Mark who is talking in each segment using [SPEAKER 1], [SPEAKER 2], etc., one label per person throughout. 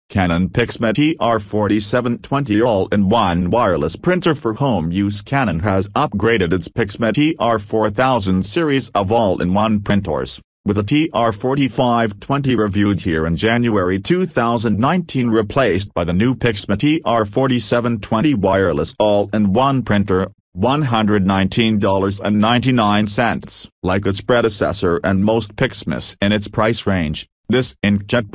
[SPEAKER 1] Canon PIXMA TR4720 all-in-one wireless printer for home use. Canon has upgraded its PIXMA TR4000 series of all-in-one printers, with the TR4520 reviewed here in January 2019 replaced by the new PIXMA TR4720 wireless all-in-one printer, $119.99. Like its predecessor and most PIXMAs in its price range, this inkjet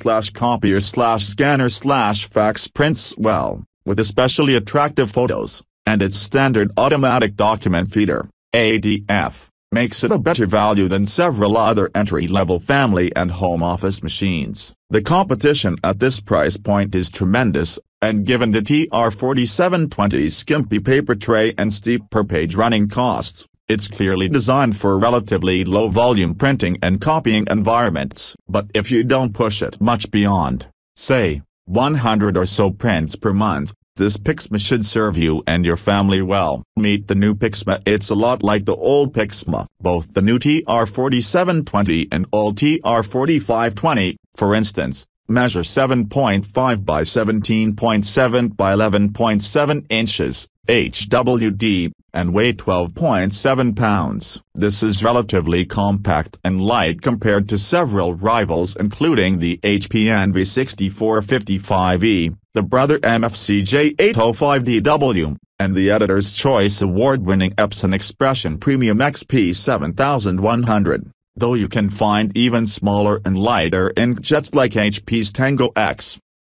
[SPEAKER 1] printer/copier/scanner/fax prints well, with especially attractive photos, and its standard automatic document feeder, ADF, makes it a better value than several other entry-level family and home office machines. The competition at this price point is tremendous, and given the TR4720's skimpy paper tray and steep per-page running costs, it's clearly designed for relatively low-volume printing and copying environments. But if you don't push it much beyond, say, 100 or so prints per month, this PIXMA should serve you and your family well. Meet the new PIXMA. It's a lot like the old PIXMA. Both the new TR4720 and old TR4520, for instance, measure 7.5 by 17.7 by 11.7 inches, HWD, and weigh 12.7 pounds. This is relatively compact and light compared to several rivals including the HP Envy 6455E, the Brother MFCJ 805DW, and the Editor's Choice Award-winning Epson Expression Premium XP 7100. Though you can find even smaller and lighter inkjets like HP's Tango X,